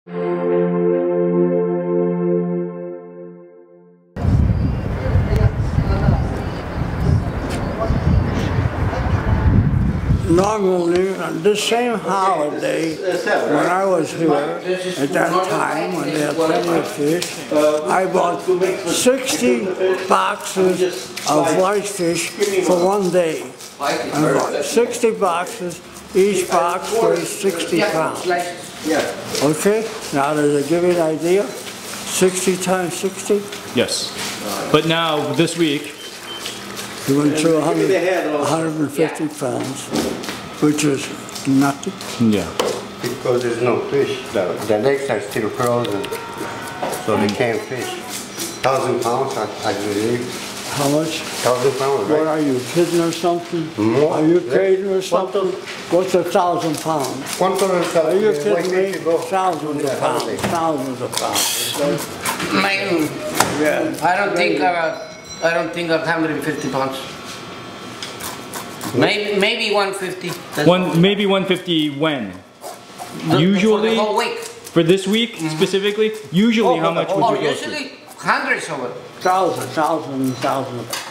Normally, on this same holiday, when I was here, at that time, when they had plenty of fish, I bought 60 boxes of whitefish for one day. I bought 60 boxes, each box weighs 60 pounds. Okay, now does it give you an idea? 60 times 60? Yes. But now, this week, we went through 150 pounds, which is nothing. Yeah. Because there's no fish. The lakes are still frozen, so they can't fish. 1,000 pounds, I believe. How much? 1,000 pounds, right? What are you, kidding or something? Are you kidding or something? What's 1,000 pounds? 1,000. Are you kidding me? Thousands of pounds. Thousands of pounds. Man, Yeah. I don't think 150 pounds. Maybe 150. Maybe 150 when? Usually, for the whole week. For this week specifically, usually how much would you go usually hundreds of it. Thousands.